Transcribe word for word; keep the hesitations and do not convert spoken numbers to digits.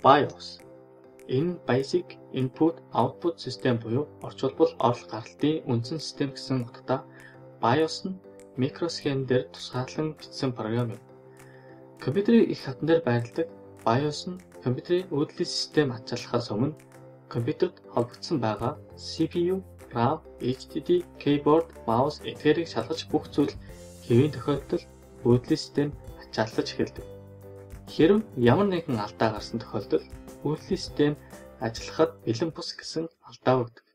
BIOS. Энэ Basic Input Output System буюу орчуулбал орол гаралтын үндсэн систем гэсэн утгатай. BIOS нь микросхем дээр тусгаарлан бичсэн програм юм. Компьютерийг их хатан дээр байрладаг BIOS нь компьютерийн өөдлийн систем ачааллахаас өмнө компьютерт холбогдсон байгаа си пи ю, RAM, эйч ди ди, keyboard, mouse эдгээрийг шалгаж бүх зүйл хэвийн тохиолдолд өөдлийн систем ачааллаж эхэлдэг. Хэрэв ямар нэгэн алдаа гарсан тохиолдолд өөдлийн систем ажиллахад бэлэн бус гэсэн алдаа өгдөг.